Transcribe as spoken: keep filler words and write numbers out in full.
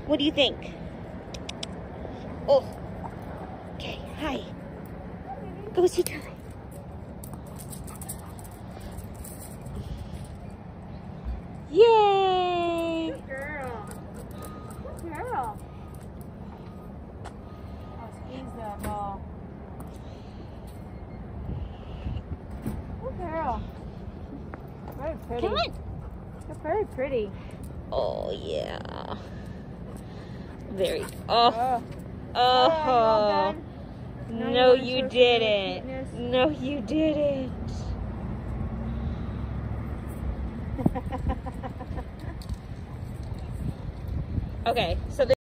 What do you think? Oh. Okay, hi. Go sit down. Yay! Good girl. Good girl. Oh, squeeze that ball. Good girl. Very pretty. Come on. You're very pretty. Oh, yeah. Very. Oh. Oh. Oh. Alright, No, Now you you wanna show us your didn't. cuteness? No, you didn't. Okay, so the